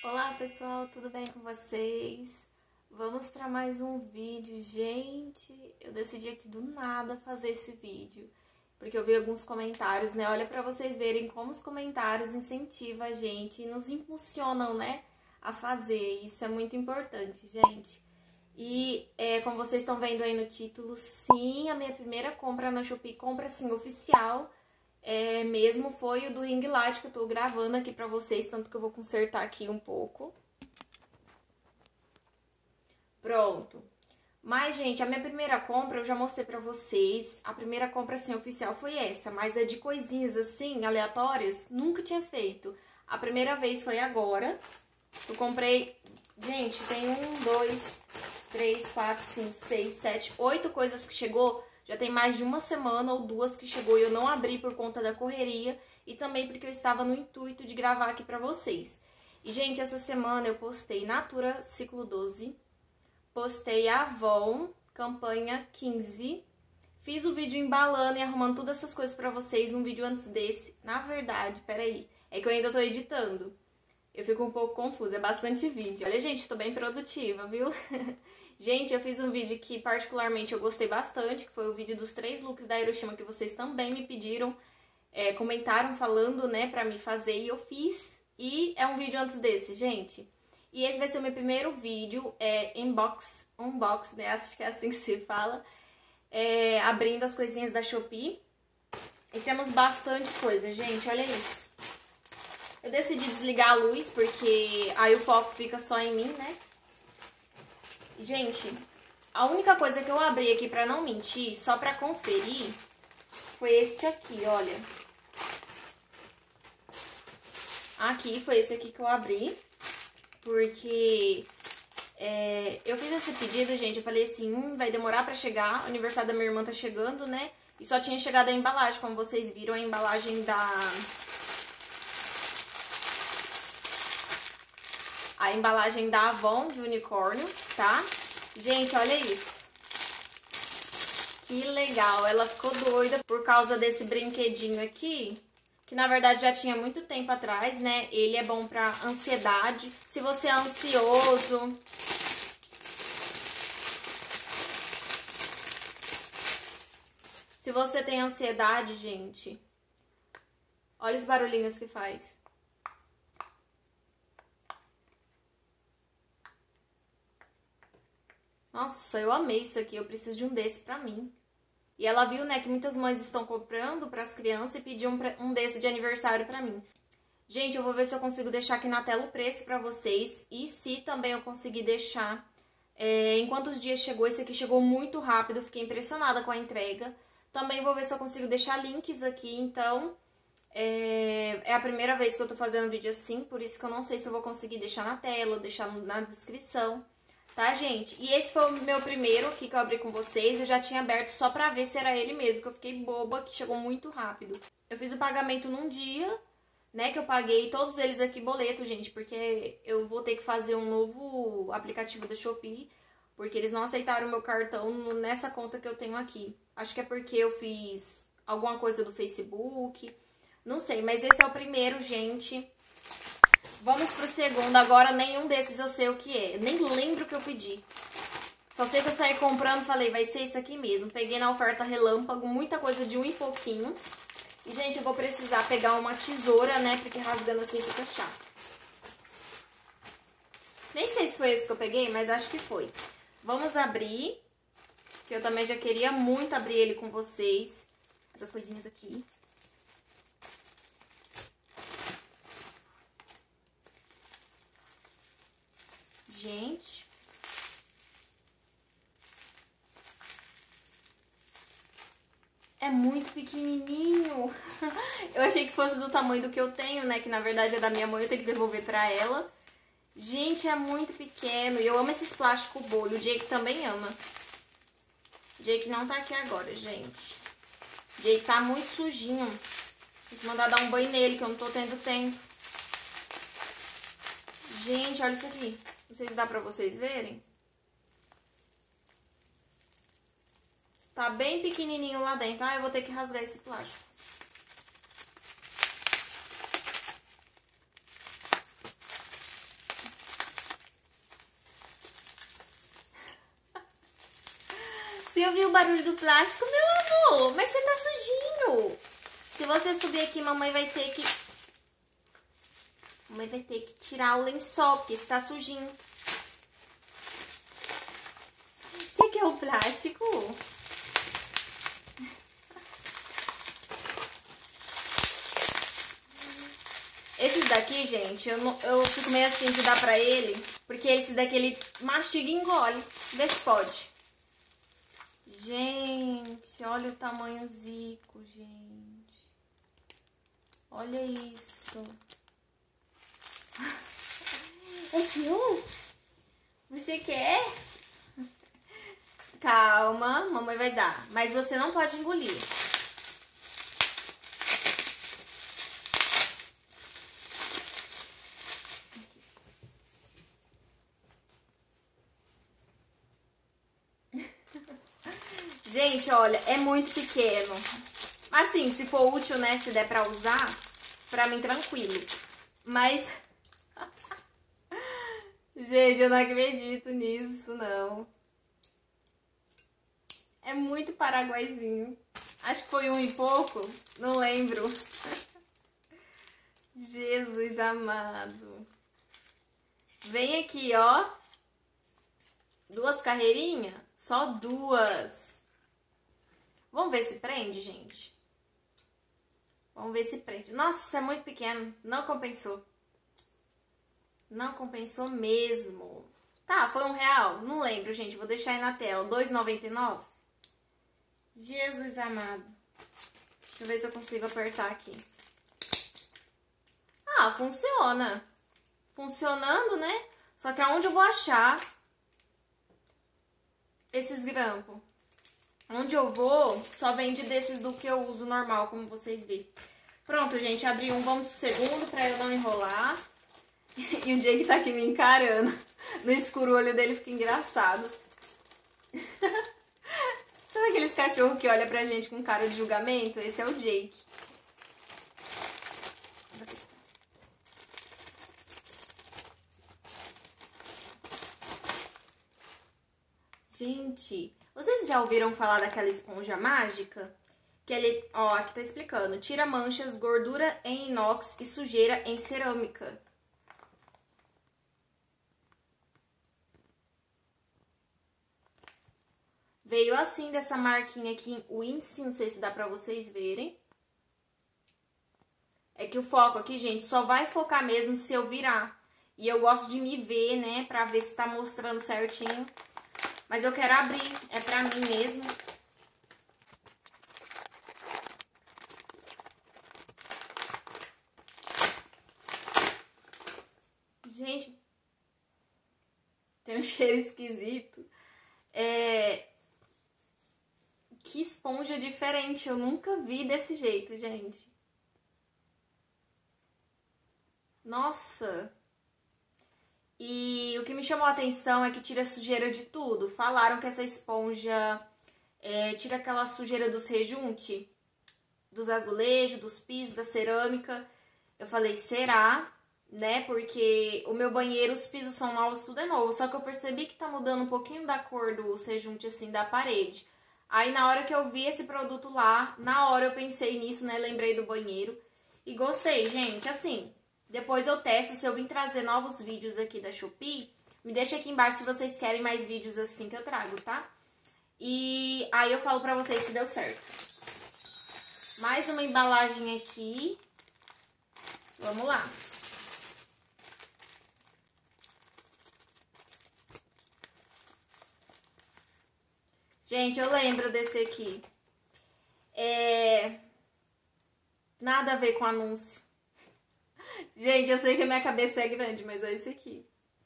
Olá pessoal, tudo bem com vocês? Vamos para mais um vídeo. Gente, eu decidi aqui do nada fazer esse vídeo, porque eu vi alguns comentários, né? Olha para vocês verem como os comentários incentivam a gente e nos impulsionam, né, a fazer. Isso é muito importante, gente. E como vocês estão vendo aí no título, sim, a minha primeira compra na Shopee, compra assim, oficial, mesmo foi o do ring light que eu tô gravando aqui pra vocês, tanto que eu vou consertar aqui um pouco. Pronto. Mas, gente, a minha primeira compra eu já mostrei pra vocês. A primeira compra, assim, oficial foi essa, mas é de coisinhas, assim, aleatórias, nunca tinha feito. A primeira vez foi agora. Eu comprei, gente, tem 1, 2, 3, 4, 5, 6, 7, 8 coisas que chegou. Já tem mais de uma semana ou duas que chegou e eu não abri por conta da correria e também porque eu estava no intuito de gravar aqui pra vocês. E, gente, essa semana eu postei Natura Ciclo 12, postei Avon, campanha 15, fiz o vídeo embalando e arrumando todas essas coisas pra vocês, um vídeo antes desse. Na verdade, peraí, é que eu ainda tô editando. Eu fico um pouco confusa, é bastante vídeo. Olha, gente, tô bem produtiva, viu? Gente, eu fiz um vídeo que particularmente eu gostei bastante, que foi o vídeo dos 3 looks da Hiroshima, que vocês também me pediram, comentaram falando, né, pra me fazer, e eu fiz. E é um vídeo antes desse, gente. E esse vai ser o meu primeiro vídeo, unbox, né, acho que é assim que se fala, abrindo as coisinhas da Shopee. E temos bastante coisa, gente, olha isso. Eu decidi desligar a luz, porque aí o foco fica só em mim, né? Gente, a única coisa que eu abri aqui pra não mentir, só pra conferir, foi este aqui, olha. Aqui, foi esse aqui que eu abri, porque eu fiz esse pedido, gente, eu falei assim, vai demorar pra chegar, o aniversário da minha irmã tá chegando, né? E só tinha chegado a embalagem, como vocês viram, a embalagem da Avon, de unicórnio, tá? Gente, olha isso. Que legal. Ela ficou doida por causa desse brinquedinho aqui, que na verdade já tinha muito tempo atrás, né? Ele é bom pra ansiedade. Se você é ansioso, se você tem ansiedade, gente, olha os barulhinhos que faz. Nossa, eu amei isso aqui, eu preciso de um desse pra mim. E ela viu, né, que muitas mães estão comprando pras crianças e pediu um desse de aniversário pra mim. Gente, eu vou ver se eu consigo deixar aqui na tela o preço pra vocês. E se também eu conseguir deixar em quantos dias chegou. Esse aqui chegou muito rápido, fiquei impressionada com a entrega. Também vou ver se eu consigo deixar links aqui, então... É a primeira vez que eu tô fazendo vídeo assim, por isso que eu não sei se eu vou conseguir deixar na tela, deixar na descrição. Tá, gente? E esse foi o meu primeiro aqui que eu abri com vocês. Eu já tinha aberto só pra ver se era ele mesmo, que eu fiquei boba, que chegou muito rápido. Eu fiz o pagamento num dia, né, que eu paguei todos eles aqui boleto, gente, porque eu vou ter que fazer um novo aplicativo da Shopee, porque eles não aceitaram o meu cartão nessa conta que eu tenho aqui. Acho que é porque eu fiz alguma coisa do Facebook, não sei, mas esse é o primeiro, gente. Vamos pro segundo. Agora nenhum desses eu sei o que é. Nem lembro o que eu pedi. Só sei que eu saí comprando e falei, vai ser isso aqui mesmo. Peguei na oferta relâmpago, muita coisa de 1 e pouquinho. E, gente, eu vou precisar pegar uma tesoura, né? Porque rasgando assim fica chato. Nem sei se foi esse que eu peguei, mas acho que foi. Vamos abrir. Que eu também já queria muito abrir ele com vocês. Essas coisinhas aqui. Gente, é muito pequenininho. Eu achei que fosse do tamanho do que eu tenho, né? Que na verdade é da minha mãe, eu tenho que devolver pra ela. Gente, é muito pequeno. E eu amo esses plásticos bolho. O Jake também ama. O Jake não tá aqui agora, gente. O Jake tá muito sujinho. Tem que mandar dar um banho nele, que eu não tô tendo tempo. Gente, olha isso aqui. Não sei se dá pra vocês verem. Tá bem pequenininho lá dentro. Ah, eu vou ter que rasgar esse plástico. Você ouviu o barulho do plástico, meu amor? Mas você tá sujinho. Se você subir aqui, mamãe vai ter que... Mamãe vai ter que tirar o lençol, porque está sujinho. Você quer o plástico? Esses daqui, gente, eu fico meio assim de dar pra ele, porque esse daqui ele mastiga e engole. Vê se pode. Gente, olha o tamanho zico, gente. Olha isso. É seu? Você quer? Calma, mamãe vai dar. Mas você não pode engolir. Gente, olha, é muito pequeno. Assim, se for útil, né, se der pra usar, pra mim tranquilo. Mas... Gente, eu não acredito nisso, não. É muito paraguaizinho. Acho que foi 1 e pouco, não lembro. Jesus amado. Vem aqui, ó. 2 carreirinhas? Só 2. Vamos ver se prende, gente. Vamos ver se prende. Nossa, isso é muito pequeno. Não compensou. Não compensou mesmo. Tá, foi R$1? Não lembro, gente. Vou deixar aí na tela. R$2,99? Jesus amado. Deixa eu ver se eu consigo apertar aqui. Ah, funciona. Funcionando, né? Só que aonde eu vou achar esses grampos? Onde eu vou, só vende desses do que eu uso normal, como vocês viram. Pronto, gente, abri um, vamos pro segundo pra eu não enrolar. E o Jake tá aqui me encarando. No escuro o olho dele fica engraçado. Sabe aqueles cachorros que olham pra gente com cara de julgamento? Esse é o Jake. Gente, vocês já ouviram falar daquela esponja mágica? Que ele, ó, aqui tá explicando. Tira manchas, gordura em inox e sujeira em cerâmica. Veio assim, dessa marquinha aqui em Wincy, não sei se dá pra vocês verem. É que o foco aqui, gente, só vai focar mesmo se eu virar. E eu gosto de me ver, né, pra ver se tá mostrando certinho. Mas eu quero abrir, é pra mim mesmo. Gente, tem um cheiro esquisito. Que esponja diferente, eu nunca vi desse jeito, gente. Nossa! E o que me chamou a atenção é que tira sujeira de tudo. Falaram que essa esponja tira aquela sujeira dos rejunte, dos azulejos, dos pisos, da cerâmica. Eu falei, será? Né? Porque o meu banheiro, os pisos são novos, tudo é novo. Só que eu percebi que tá mudando um pouquinho da cor do rejunte, assim, da parede. Aí, na hora que eu vi esse produto lá, na hora eu pensei nisso, né? Lembrei do banheiro. E gostei, gente. Assim, depois eu testo. Se eu vim trazer novos vídeos aqui da Shopee, me deixa aqui embaixo se vocês querem mais vídeos assim que eu trago, tá? E aí eu falo pra vocês se deu certo. Mais uma embalagem aqui. Vamos lá. Gente, eu lembro desse aqui. Nada a ver com anúncio. Gente, eu sei que a minha cabeça é grande, mas é esse aqui.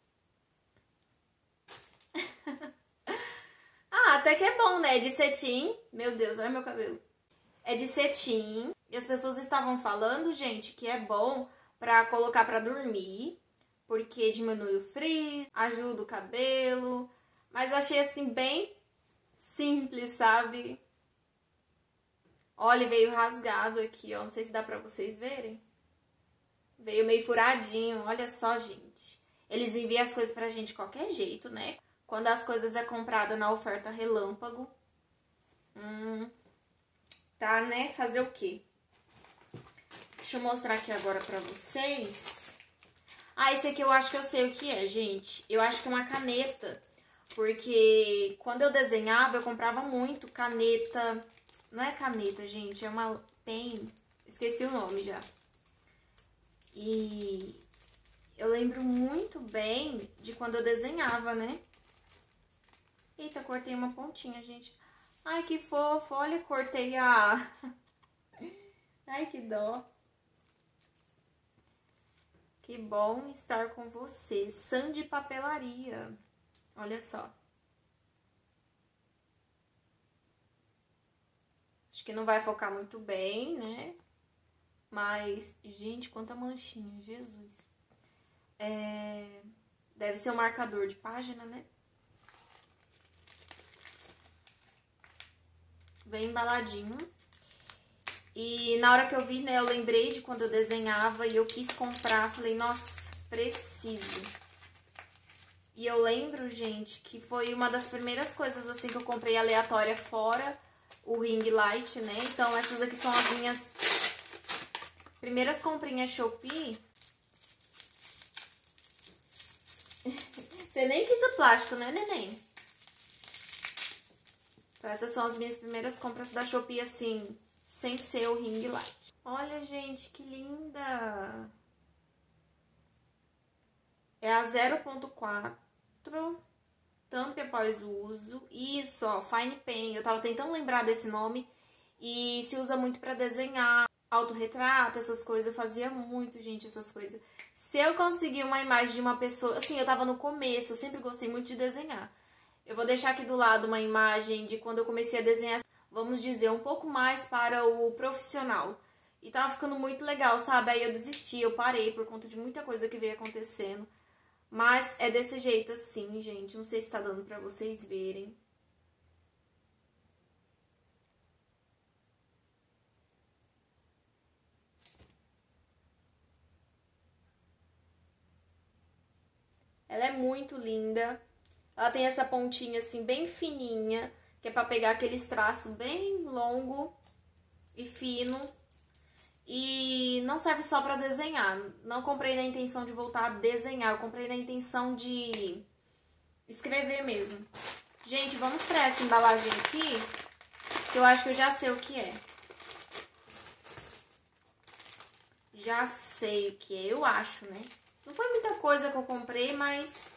Ah, até que é bom, né? É de cetim. Meu Deus, olha meu cabelo. É de cetim. E as pessoas estavam falando, gente, que é bom pra colocar pra dormir. Porque diminui o frizz, ajuda o cabelo. Mas achei assim bem simples, sabe? Olha, veio rasgado aqui, ó. Não sei se dá pra vocês verem. Veio meio furadinho. Olha só, gente. Eles enviam as coisas pra gente de qualquer jeito, né? Quando as coisas é comprada na oferta relâmpago. Tá, né? Fazer o quê? Deixa eu mostrar aqui agora pra vocês. Ah, esse aqui eu acho que eu sei o que é, gente. Eu acho que é uma caneta. Porque quando eu desenhava, eu comprava muito caneta. Não é caneta, gente. É uma pen. Esqueci o nome já. E eu lembro muito bem de quando eu desenhava, né? Eita, cortei uma pontinha, gente. Ai, que fofo. Olha, cortei a... Ai, que dó. Que bom estar com você. Sandy Papelaria. Olha só. Acho que não vai focar muito bem, né? Mas, gente, quanta manchinha. Jesus. Deve ser um marcador de página, né? Bem embaladinho. E na hora que eu vi, né, eu lembrei de quando eu desenhava e eu quis comprar. Falei, nossa, preciso. E eu lembro, gente, que foi uma das primeiras coisas, assim, que eu comprei aleatória fora o ring light, né? Então, essas aqui são as minhas primeiras comprinhas Shopee. Você nem quis o plástico, né, neném? Então, essas são as minhas primeiras compras da Shopee, assim, sem ser o ring light. Olha, gente, que linda! É a 0.4. Tampe após o uso. Isso, ó, Fine Pen. Eu tava tentando lembrar desse nome. E se usa muito pra desenhar, autorretrato, essas coisas. Eu fazia muito, gente, essas coisas. Se eu conseguir uma imagem de uma pessoa... Assim, eu tava no começo, eu sempre gostei muito de desenhar. Eu vou deixar aqui do lado uma imagem de quando eu comecei a desenhar, vamos dizer, um pouco mais para o profissional. E tava ficando muito legal, sabe? Aí eu desisti, eu parei por conta de muita coisa que veio acontecendo. Mas é desse jeito assim, gente. Não sei se tá dando pra vocês verem. Ela é muito linda. Ela tem essa pontinha assim bem fininha, que é pra pegar aqueles traços bem longo e fino. E não serve só pra desenhar. Não comprei na intenção de voltar a desenhar. Eu comprei na intenção de escrever mesmo. Gente, vamos pra essa embalagem aqui, que eu acho que eu já sei o que é. Já sei o que é, eu acho, né? Não foi muita coisa que eu comprei, mas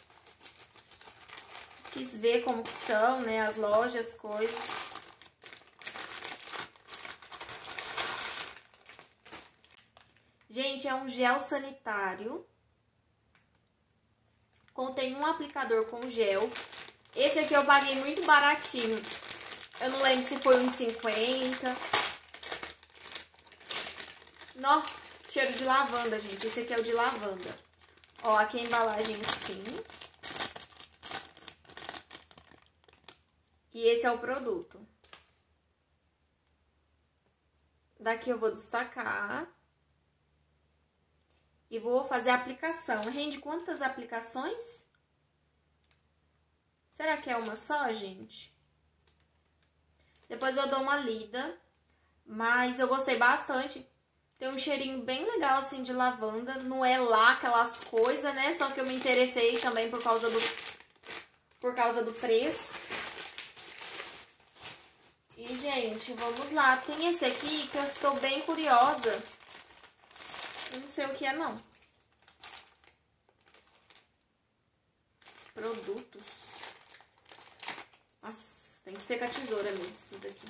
quis ver como que são, né? As lojas, as coisas. Gente, é um gel sanitário. Contém um aplicador com gel. Esse aqui eu paguei muito baratinho. Eu não lembro se foi uns 50. Nó, cheiro de lavanda, gente. Esse aqui é o de lavanda. Ó, aqui a embalagem assim. E esse é o produto. Daqui eu vou destacar. E vou fazer a aplicação. Rende quantas aplicações? Será que é uma só, gente? Depois eu dou uma lida. Mas eu gostei bastante. Tem um cheirinho bem legal, assim, de lavanda. Não é lá aquelas coisas, né? Só que eu me interessei também por causa do preço. E, gente, vamos lá. Tem esse aqui que eu estou bem curiosa. Eu não sei o que é, não. Produtos. Nossa, tem que ser com a tesoura mesmo, isso daqui.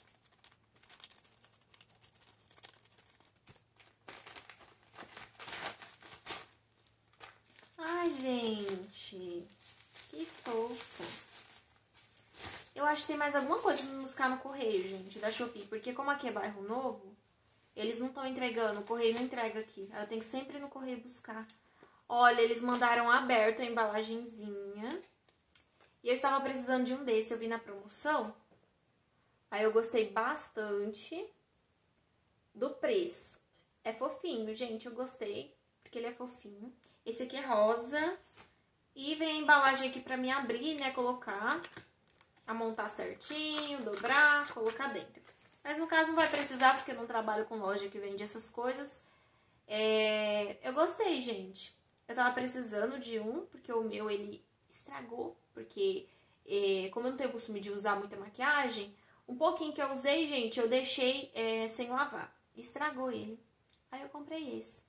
Ai, gente. Que fofo. Eu acho que tem mais alguma coisa pra me buscar no correio, gente, da Shopee. Porque como aqui é bairro novo, eles não estão entregando. O correio não entrega aqui. Eu tenho que sempre ir no correio buscar. Olha, eles mandaram aberto a embalagenzinha. E eu estava precisando de um desse. Eu vi na promoção. Aí eu gostei bastante do preço. É fofinho, gente. Eu gostei, porque ele é fofinho. Esse aqui é rosa. E vem a embalagem aqui pra me abrir, né? Colocar. a montar certinho, dobrar, colocar dentro. Mas no caso não vai precisar, porque eu não trabalho com loja que vende essas coisas. Eu gostei, gente. Eu tava precisando de um, porque o meu, ele estragou. Porque, como eu não tenho costume de usar muita maquiagem, um pouquinho que eu usei, gente, eu deixei sem lavar. Estragou ele. Aí eu comprei esse.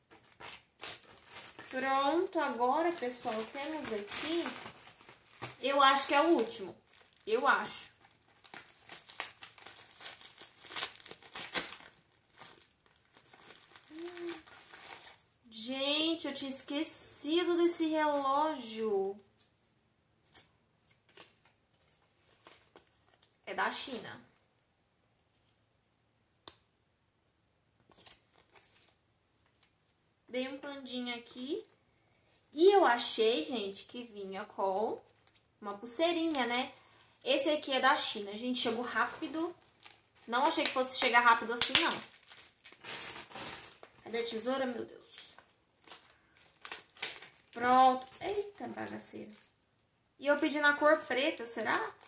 Pronto, agora, pessoal, temos aqui... Eu acho que é o último. Eu acho. Gente, eu tinha esquecido desse relógio. É da China. Dei um pandinho aqui. E eu achei, gente, que vinha com uma pulseirinha, né? Esse aqui é da China. Gente, chegou rápido. Não achei que fosse chegar rápido assim, não. Cadê a tesoura, meu Deus? Pronto. Eita, bagaceira. E eu pedi na cor preta, será? Não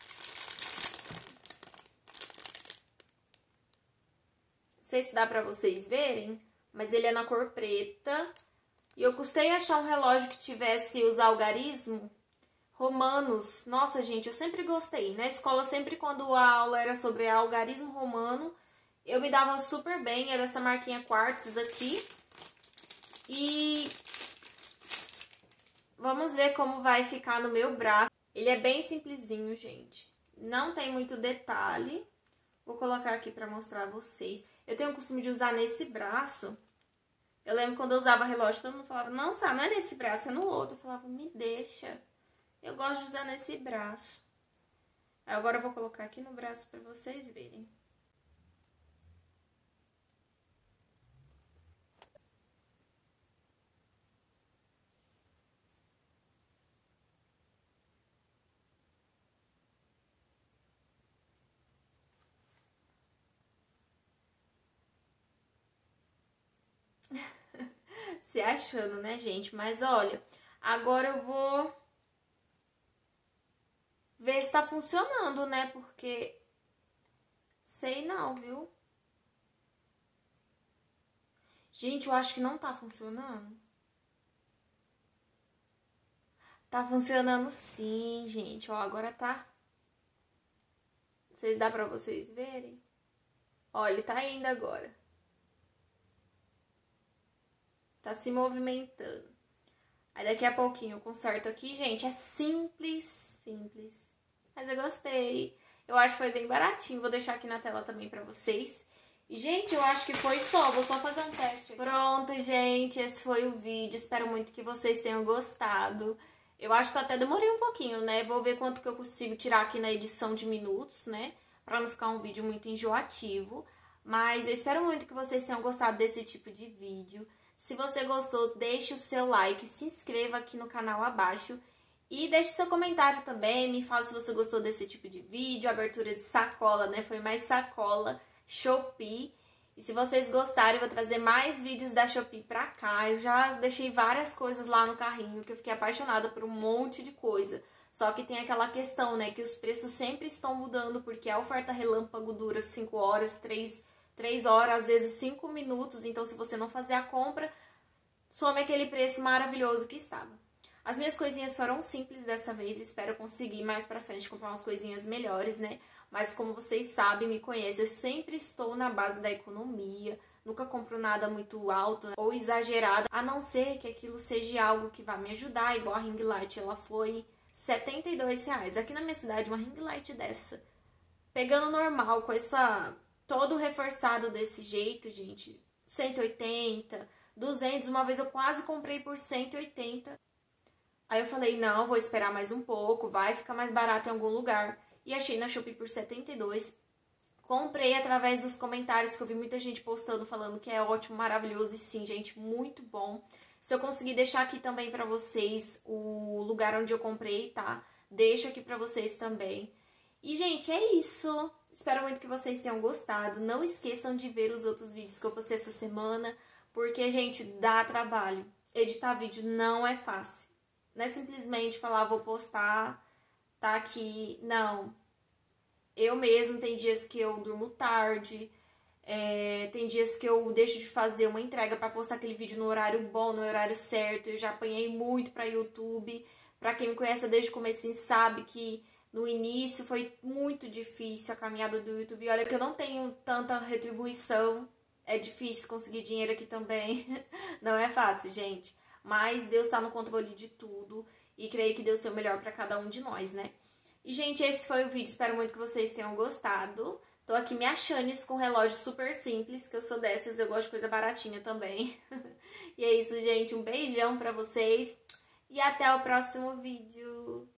sei se dá pra vocês verem, mas ele é na cor preta. E eu custei achar um relógio que tivesse os algarismos romanos. Nossa, gente, eu sempre gostei. Na escola, sempre quando a aula era sobre algarismo romano, eu me dava super bem. Era essa marquinha Quartz aqui. E vamos ver como vai ficar no meu braço. Ele é bem simplesinho, gente. Não tem muito detalhe. Vou colocar aqui pra mostrar a vocês. Eu tenho o costume de usar nesse braço. Eu lembro quando eu usava relógio, todo mundo falava, não, Sá, não é nesse braço, é no outro. Eu falava, me deixa. Eu gosto de usar nesse braço. Agora eu vou colocar aqui no braço pra vocês verem. Se achando, né, gente? Mas olha, agora eu vou ver se tá funcionando, né? Porque sei não, viu? Gente, eu acho que não tá funcionando. Tá funcionando sim, gente. Ó, agora tá. Não sei se dá pra vocês verem. Ó, ele tá indo agora. Tá se movimentando. Aí daqui a pouquinho eu conserto aqui, gente. É simples, simples. Mas eu gostei. Eu acho que foi bem baratinho. Vou deixar aqui na tela também pra vocês. E, gente, eu acho que foi só. Vou só fazer um teste aqui. Pronto, gente. Esse foi o vídeo. Espero muito que vocês tenham gostado. Eu acho que eu até demorei um pouquinho, né? Vou ver quanto que eu consigo tirar aqui na edição de minutos, né? Pra não ficar um vídeo muito enjoativo. Mas eu espero muito que vocês tenham gostado desse tipo de vídeo. Se você gostou, deixe o seu like, se inscreva aqui no canal abaixo e deixe seu comentário também, me fala se você gostou desse tipo de vídeo, abertura de sacola, né? Foi mais sacola, Shopee. E se vocês gostarem, eu vou trazer mais vídeos da Shopee pra cá. Eu já deixei várias coisas lá no carrinho, que eu fiquei apaixonada por um monte de coisa. Só que tem aquela questão, né, que os preços sempre estão mudando, porque a oferta relâmpago dura 5 horas, 3 horas, às vezes 5 minutos. Então, se você não fazer a compra, some aquele preço maravilhoso que estava. As minhas coisinhas foram simples dessa vez. Espero conseguir mais pra frente comprar umas coisinhas melhores, né? Mas como vocês sabem, me conhecem, eu sempre estou na base da economia. Nunca compro nada muito alto ou exagerado, a não ser que aquilo seja algo que vá me ajudar. Igual a ring light, ela foi R$72. Aqui na minha cidade, uma ring light dessa, pegando normal, com essa... todo reforçado desse jeito, gente, 180, 200, uma vez eu quase comprei por 180. Aí eu falei, não, vou esperar mais um pouco, vai ficar mais barato em algum lugar. E achei na Shopee por 72. Comprei através dos comentários, que eu vi muita gente postando, falando que é ótimo, maravilhoso. E sim, gente, muito bom. Se eu conseguir deixar aqui também pra vocês o lugar onde eu comprei, tá? Deixo aqui pra vocês também. E, gente, é isso. Espero muito que vocês tenham gostado. Não esqueçam de ver os outros vídeos que eu postei essa semana, porque, gente, dá trabalho. Editar vídeo não é fácil. Não é simplesmente falar, vou postar, tá? Que, não, eu mesmo tem dias que eu durmo tarde, tem dias que eu deixo de fazer uma entrega pra postar aquele vídeo no horário bom, no horário certo. Eu já apanhei muito pra YouTube. Pra quem me conhece desde o comecinho sabe que no início foi muito difícil a caminhada do YouTube. Olha que eu não tenho tanta retribuição. É difícil conseguir dinheiro aqui também. Não é fácil, gente. Mas Deus tá no controle de tudo. E creio que Deus tem o melhor pra cada um de nós, né? E, gente, esse foi o vídeo. Espero muito que vocês tenham gostado. Tô aqui me achando com um relógio super simples, que eu sou dessas, eu gosto de coisa baratinha também. E é isso, gente. Um beijão pra vocês. E até o próximo vídeo.